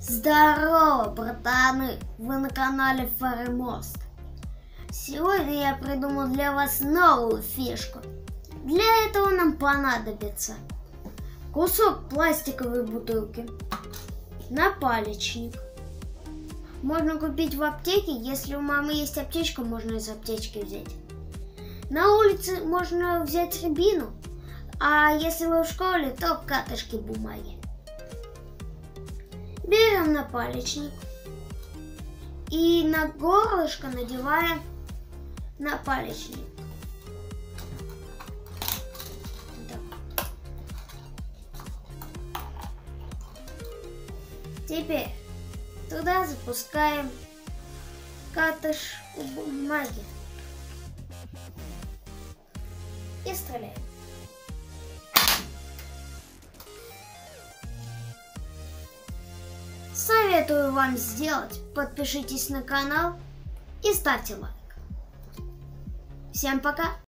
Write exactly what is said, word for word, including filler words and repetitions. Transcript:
Здорово, братаны! Вы на канале Фаремост. Сегодня я придумал для вас новую фишку. Для этого нам понадобится кусок пластиковой бутылки, напалечник. Можно купить в аптеке, если у мамы есть аптечка, можно из аптечки взять. На улице можно взять рябину, а если вы в школе, то катышки бумаги. Берем напалечник и на горлышко надеваем напалечник. Так. Теперь туда запускаем катышку бумаги и стреляем. Советую вам сделать. Подпишитесь на канал и ставьте лайк. Всем пока!